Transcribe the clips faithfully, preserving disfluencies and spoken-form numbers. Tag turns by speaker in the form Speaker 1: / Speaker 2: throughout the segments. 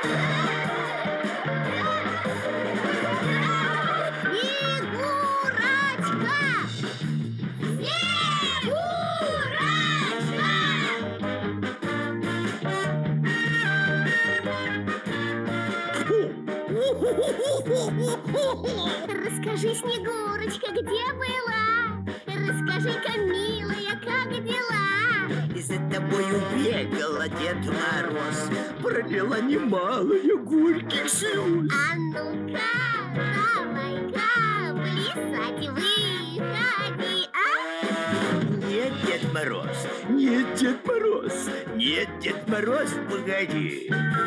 Speaker 1: Расскажи, Снегурочка, где была? Расскажи-ка, милая, как дела?
Speaker 2: За тобою бегала Дед Мороз, пролила немалые горьких слез.
Speaker 1: А ну-ка, давай-ка, плясать выходи, а?
Speaker 2: Нет, Дед Мороз, нет, Дед Мороз, нет, Дед Мороз, погоди.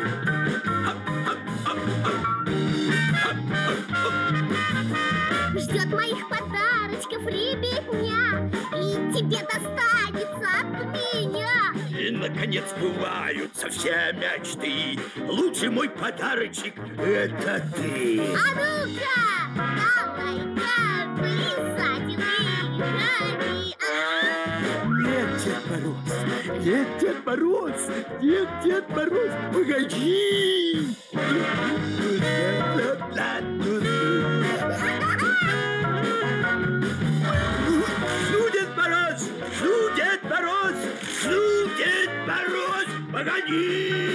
Speaker 1: Ждет моих подарочков ребятня, и тебе достанется от меня.
Speaker 2: И, наконец, сбываются все мечты. Лучший мой подарочек — это ты.
Speaker 1: А ну-ка, давай-ка, плясать выходи, а?
Speaker 2: Нет, Дед Мороз, нет, Дед Мороз, нет, Дед Мороз, погоди. Жду, Дед Мороз, жду, Дед Мороз, жду, Дед Мороз, погоди.